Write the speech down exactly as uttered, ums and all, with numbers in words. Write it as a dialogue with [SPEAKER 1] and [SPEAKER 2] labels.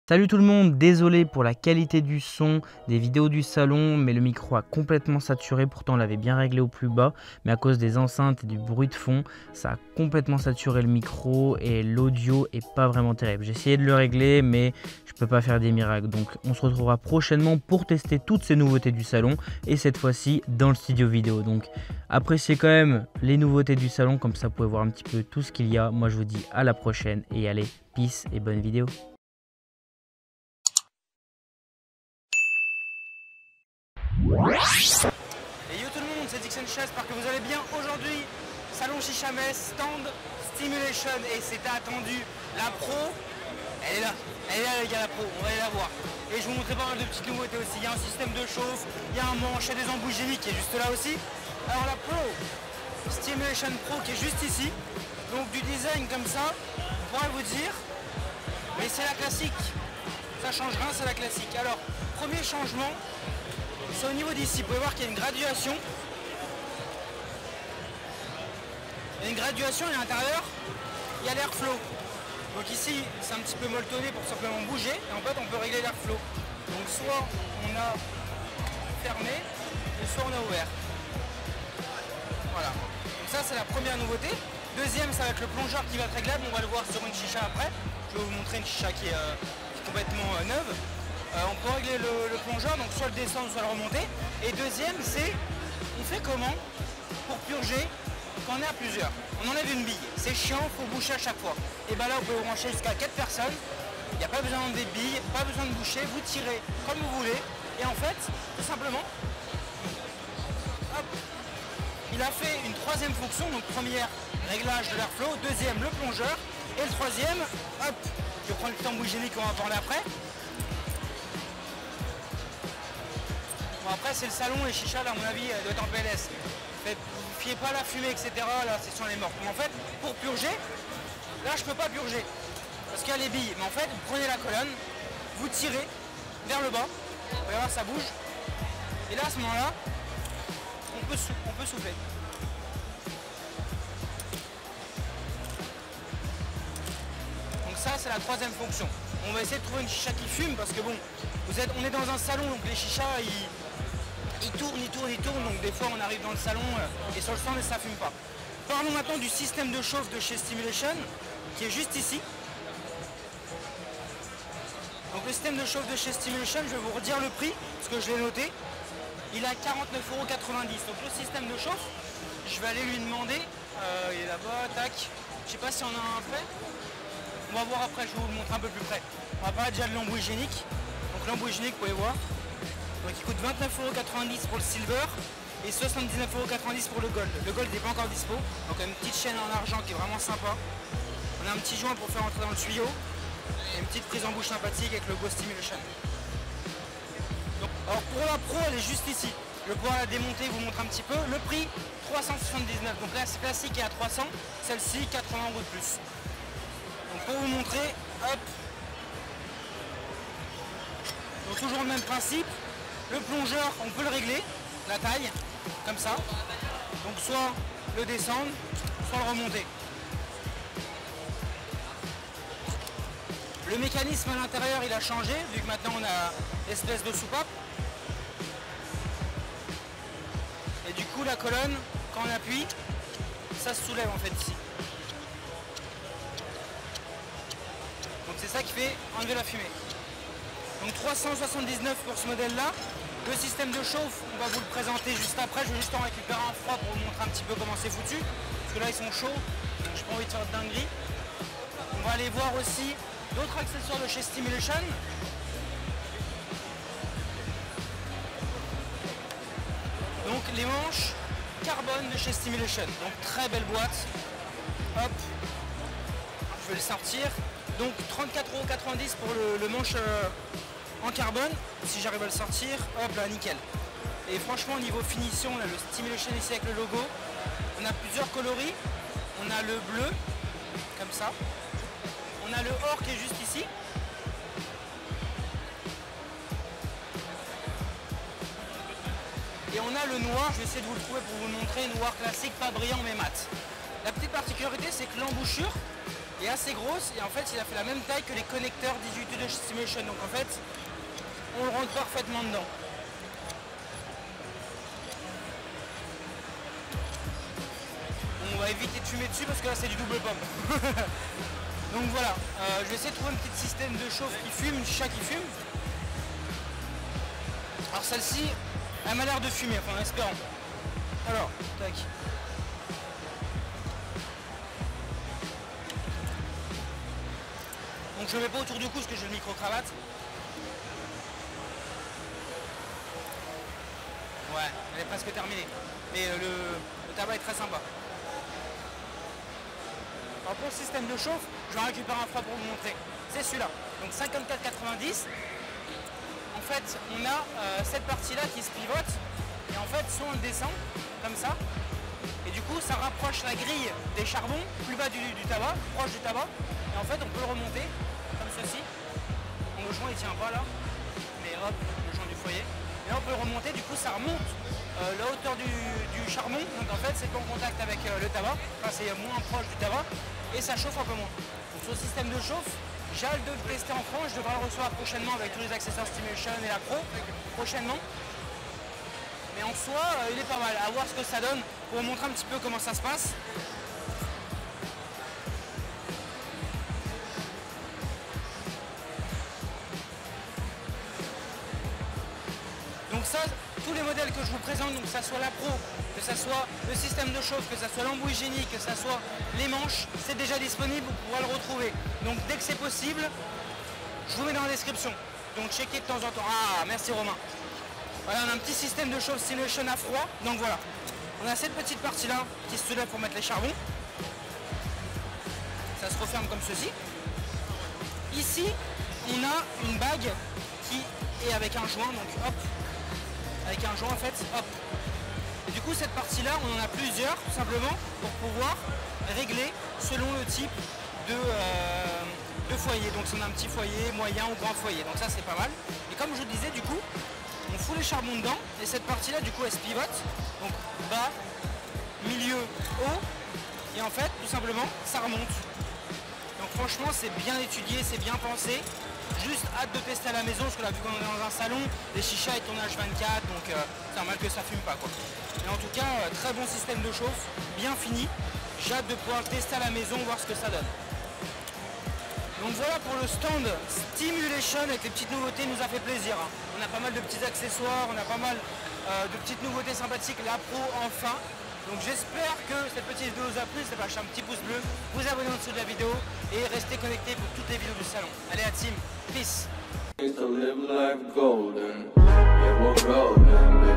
[SPEAKER 1] Salut tout le monde, désolé pour la qualité du son des vidéos du salon, mais le micro a complètement saturé, pourtant on l'avait bien réglé au plus bas, mais à cause des enceintes et du bruit de fond, ça a complètement saturé le micro et l'audio est pas vraiment terrible. J'ai essayé de le régler, mais je peux pas faire des miracles, donc on se retrouvera prochainement pour tester toutes ces nouveautés du salon, et cette fois-ci dans le studio vidéo. Donc appréciez quand même les nouveautés du salon, comme ça vous pouvez voir un petit peu tout ce qu'il y a. Moi je vous dis à la prochaine, et allez, peace et bonne vidéo.
[SPEAKER 2] Et yo tout le monde, c'est Dixon Chess, j'espère que vous allez bien. Aujourd'hui, salon Chicha Metz, stand Stimulation, et c'était attendu. La pro, elle est là, elle est là les gars, la pro, on va aller la voir. Et je vous montrerai pas mal de petites nouveautés aussi. Il y a un système de chauffe, il y a un manche, il y a des embouts géniques qui est juste là aussi. Alors la pro, Stimulation Pro qui est juste ici. Donc du design comme ça, on pourrait vous dire, mais c'est la classique. Ça change rien, c'est la classique. Alors, premier changement, c'est au niveau d'ici, vous pouvez voir qu'il y a une graduation. Il y a une graduation et à l'intérieur, il y a l'airflow. Donc ici, c'est un petit peu molletonné pour simplement bouger. Et en fait, on peut régler l'airflow. Donc soit on a fermé, ou soit on a ouvert. Voilà. Donc ça, c'est la première nouveauté. Deuxième, ça va être le plongeur qui va être réglable. On va le voir sur une chicha après. Je vais vous montrer une chicha qui est, euh, qui est complètement euh, neuve. Euh, on peut régler le, le plongeur, donc soit le descendre, soit le remonter. Et deuxième, c'est on fait comment pour purger quand on est à plusieurs. On enlève une bille, c'est chiant, il faut boucher à chaque fois. Et bien là, vous pouvez brancher jusqu'à quatre personnes. Il n'y a pas besoin des billes, pas besoin de boucher, vous tirez comme vous voulez. Et en fait, tout simplement, hop, il a fait une troisième fonction. Donc première, réglage de l'airflow. Deuxième, le plongeur. Et le troisième, hop, je prends le tambour hygiénique qu'on va parler après. Bon, après c'est le salon, les chichas là à mon avis elle doit être en P L S. Faites, vous fiez pas à la fumée, et cetera. La session elle est morte. Mais en fait, pour purger, là je peux pas purger. Parce qu'il y a les billes. Mais en fait, vous prenez la colonne, vous tirez vers le bas. Vous allez voir ça bouge. Et là à ce moment-là, on peut, on peut souffler. Donc ça c'est la troisième fonction. On va essayer de trouver une chicha qui fume parce que bon, vous êtes, on est dans un salon donc les chichas ils, ils tournent, ils tournent, ils tournent, donc des fois on arrive dans le salon euh, et sur le stand et ça fume pas. Parlons maintenant du système de chauffe de chez Stimulation qui est juste ici. Donc le système de chauffe de chez Stimulation, je vais vous redire le prix parce que je l'ai noté. Il est à quarante-neuf euros quatre-vingt-dix. Donc le système de chauffe, je vais aller lui demander, euh, il est là-bas, tac, je sais pas si on a un fait. On va voir après, je vais vous le montrer un peu plus près. On va parler déjà de l'embout hygiénique. Donc l'embout hygiénique, vous pouvez voir. Donc il coûte vingt-neuf euros quatre-vingt-dix pour le silver et soixante-dix-neuf euros quatre-vingt-dix pour le gold. Le gold n'est pas encore dispo. Donc une petite chaîne en argent qui est vraiment sympa. On a un petit joint pour faire entrer dans le tuyau. Et une petite prise en bouche sympathique avec le Go Stimulation. Donc, alors pour la pro, elle est juste ici. Je vais pouvoir la démonter, vous montrer un petit peu. Le prix, trois cent soixante-dix-neuf. Donc la classique est à trois cents. Celle-ci, quatre-vingts euros de plus. Donc pour vous montrer, hop. Donc toujours le même principe. Le plongeur, on peut le régler, la taille, comme ça. Donc soit le descendre, soit le remonter. Le mécanisme à l'intérieur, il a changé, vu que maintenant on a l'espèce de soupape. Et du coup, la colonne, quand on appuie, ça se soulève en fait ici. Donc c'est ça qui fait enlever la fumée. Donc trois cent soixante-dix-neuf pour ce modèle-là. Le système de chauffe, on va vous le présenter juste après. Je vais juste en récupérer un froid pour vous montrer un petit peu comment c'est foutu. Parce que là, ils sont chauds. Donc j'ai pas envie de faire de dinguerie. On va aller voir aussi d'autres accessoires de chez Stimulation. Donc les manches carbone de chez Stimulation. Donc très belle boîte. Hop. Je vais le sortir. Donc trente-quatre euros quatre-vingt-dix pour le, le manche euh, en carbone. Si j'arrive à le sortir, hop là, nickel. Et franchement, au niveau finition, là, le Stimulation ici avec le logo, on a plusieurs coloris. On a le bleu, comme ça. On a le or qui est juste ici. Et on a le noir, je vais essayer de vous le trouver pour vous le montrer, noir classique, pas brillant mais mat. La petite particularité, c'est que l'embouchure, est assez grosse et en fait il a fait la même taille que les connecteurs dix-huit de Stimulation. Donc en fait on le rentre parfaitement dedans. On va éviter de fumer dessus parce que là c'est du double pomme. Donc voilà, euh, je vais essayer de trouver un petit système de chauffe qui fume, une chicha qui fume. Alors celle-ci, elle m'a l'air de fumer, enfin en espérant. Alors, tac. Donc je ne mets pas autour du cou parce que j'ai le micro-cravate. Ouais, elle est presque terminée. Mais euh, le, le tabac est très sympa. Alors pour le système de chauffe, je vais récupérer un froid pour vous montrer. C'est celui-là. Donc cinquante-quatre quatre-vingt-dix. En fait, on a euh, cette partie-là qui se pivote. Et en fait, soit on le descend, comme ça. Et du coup, ça rapproche la grille des charbons, plus bas du, du tabac, proche du tabac. Et en fait, on peut le remonter, comme ceci. Bon, le joint, il tient pas là. Mais hop, le joint du foyer. Et là, on peut le remonter, du coup, ça remonte euh, la hauteur du, du charbon. Donc en fait, c'est pas en contact avec euh, le tabac. Enfin, c'est moins proche du tabac. Et ça chauffe un peu moins. Donc sur le système de chauffe, j'ai hâte de le tester en France. Je devrais le recevoir prochainement avec tous les accessoires Stimulation et la Pro. Prochainement. Mais en soi, euh, il est pas mal. À voir ce que ça donne pour vous montrer un petit peu comment ça se passe. Donc ça, tous les modèles que je vous présente, donc que ça soit la Pro, que ça soit le système de chauffe, que ça soit l'embout hygiénique, que ça soit les manches, c'est déjà disponible, vous pourrez le retrouver. Donc dès que c'est possible, je vous mets dans la description. Donc checkez de temps en temps. Ah, merci Romain. Voilà, on a un petit système de chauffe Stimulation à froid. Donc voilà, on a cette petite partie-là qui se soulève pour mettre les charbons. Ça se referme comme ceci. Ici, on a une bague qui est avec un joint, donc hop, avec un joint en fait, hop. Et du coup cette partie là on en a plusieurs tout simplement pour pouvoir régler selon le type de, euh, de foyer. Donc si on a un petit foyer, moyen ou grand foyer, donc ça c'est pas mal. Et comme je vous disais du coup, on fout les charbons dedans et cette partie là du coup elle se pivote. Donc bas, milieu, haut et en fait tout simplement ça remonte. Donc franchement c'est bien étudié, c'est bien pensé. Juste hâte de tester à la maison parce que là vu qu'on est dans un salon, les chichas ils tournent H vingt-quatre donc euh, c'est normal que ça fume pas quoi. Mais en tout cas euh, très bon système de chauffe, bien fini. J'ai hâte de pouvoir le tester à la maison, voir ce que ça donne. Donc voilà pour le stand Stimulation avec les petites nouveautés, il nous a fait plaisir. Hein. On a pas mal de petits accessoires, on a pas mal euh, de petites nouveautés sympathiques, la Pro enfin. Donc j'espère que cette petite vidéo vous a plu, c'est pas lâcher un petit pouce bleu, vous abonnez en dessous de la vidéo et restez connectés pour toutes les vidéos du salon. Allez à team, peace.